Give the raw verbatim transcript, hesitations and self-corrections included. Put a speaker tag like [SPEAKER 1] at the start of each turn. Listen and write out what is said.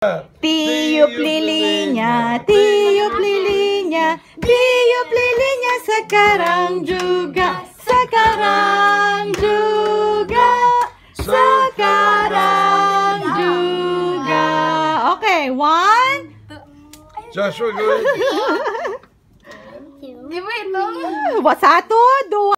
[SPEAKER 1] Tiup lilinnya, tiup lilinnya, tiup lilinnya sekarang juga, sekarang juga, sekarang juga. Oke, okay, one.
[SPEAKER 2] Joshua, go.
[SPEAKER 1] Buat satu, dua.